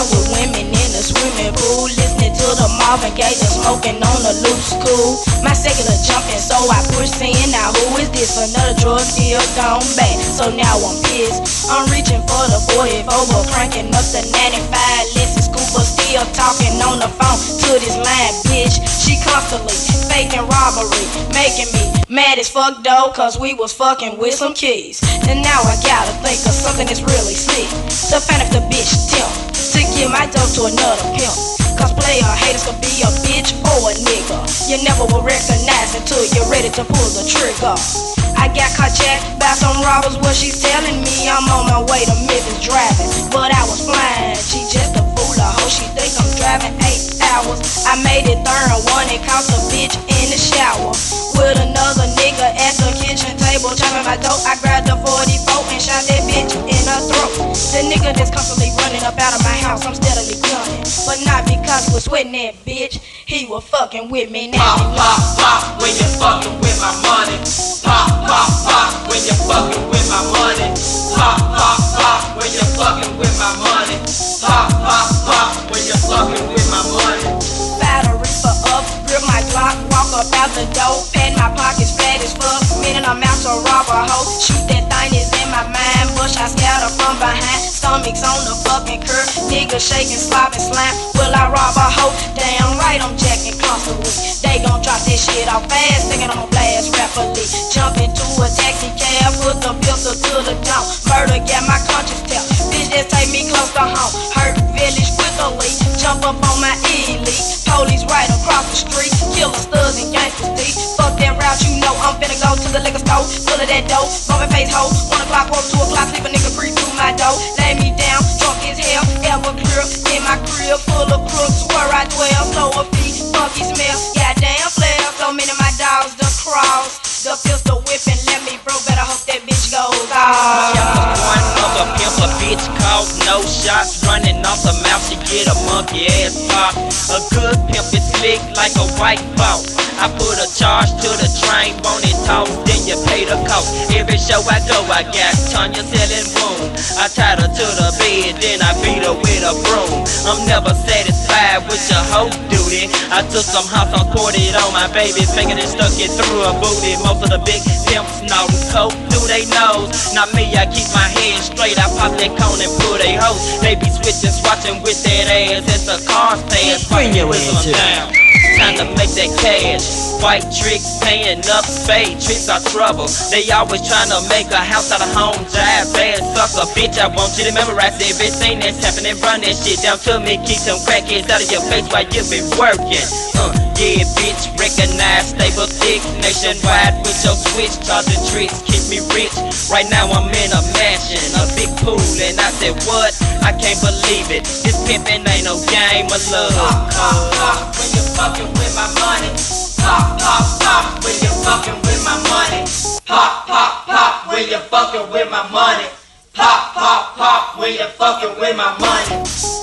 around with women in the swimming pool, listening to the Marvin Gaye and smoking on the loose cool. My secular jumping, so I push in. Now who is this? Another drug deal gone back. So now I'm pissed. I'm reaching for the 44, but cranking up the 95. Listen, Scooper still talking on the phone to this line, bitch. She constantly faking robbery, making me mad as fuck though, cause we was fucking with some keys. And now I gotta think of something that's really slick to find if the bitch tempt to give my dope to another pimp. Cause player haters could be a bitch or a nigga. You never will recognize until you're ready to pull the trigger. I got caught jacked by some robbers, what she's telling me. I'm on my way to Memphis driving, but I was flying. She just a fool, a hoe, she think I'm driving 8 hours. I made it there and one and caught the bitch in the shower with another nigga at the kitchen table chopping my dope. I grabbed the 44 and shot that bitch in her throat. The nigga that's constantly running up out of my house, I'm steadily gunning, but not because we're sweating that bitch. He was fucking with me now. Pop, pop, pop, when you fucking with my money. Pop, pop, pop, when you fucking with my money. Pop, pop, pop, when you fucking with my money. Pop, pop, pop, when you fucking with my money. Battery for up, grip my Glock, walk up out the door, pat my pockets flat as fuck. Minute I'm out to rob a hoe, shoot that thing is in my mind. Bush I scatter from behind, stomachs on the fucking curb. Nigga shaking, slopping, slime. Will I rob a hoe? Damn right I'm jacking constantly. They gon' drop this shit off fast, thinking I'm gon' blast rapidly. Jump into a taxi cab, put the pistol to the dome. Murder got my conscience tell. Bitch just take me close to home. Hurt village quickly, jump up on my elite. Police right across the street, killer studs and gangsters deep. Fuck that route, you know I'm finna go to the liquor store, full of that dope. Bumpin' face hoe, 1 o'clock, woke 2 o'clock, sleep a nigga creep through my door. Lay me down, drunk as hell, ever clear. In my crib, full of crooks, where I dwell. Lower feet, funky smell, goddamn flair. So many of my dogs done cross. The pistol whipping, let me bro, better hope that bitch goes off. One of a pimp, a bitch called no shots. Running off the mouth, she get a monkey ass pop. A good pimp is slick like a white boss. I put a charge to the train, won't it toss, then you pay the cost. Every show I go, I got Tanya selling room. I tied her to the bed, then I beat her with a broom. I'm never satisfied with your hoe duty. I took some hot sauce, poured it on my baby's finger, and stuck it through her booty. Most of the big pimps know coke through they nose. Not me, I keep my head straight. I pop that cone and pull they hoe. They be switching, swatching with that ass as the cars pass. Bring your ass down. Time to make that cash. White tricks, paying up, spade tricks are trouble. They always trying to make a house out of home. Jive, bad sucker, bitch. I want you to memorize everything that's happening. Run that shit down to me. Keep them crackheads out of your face while you be working. Yeah, bitch, recognize, stable thick, nationwide with your switch, charging tricks, keep me rich. Right now I'm in a mansion, a big pool, and I said what? I can't believe it. This pimpin' ain't no game of love. Pop, pop, pop, when you fucking with my money. Pop, pop, pop, when you fucking with my money. Pop, pop, pop, when you fucking with my money. Pop, pop, pop, when you fucking with my money.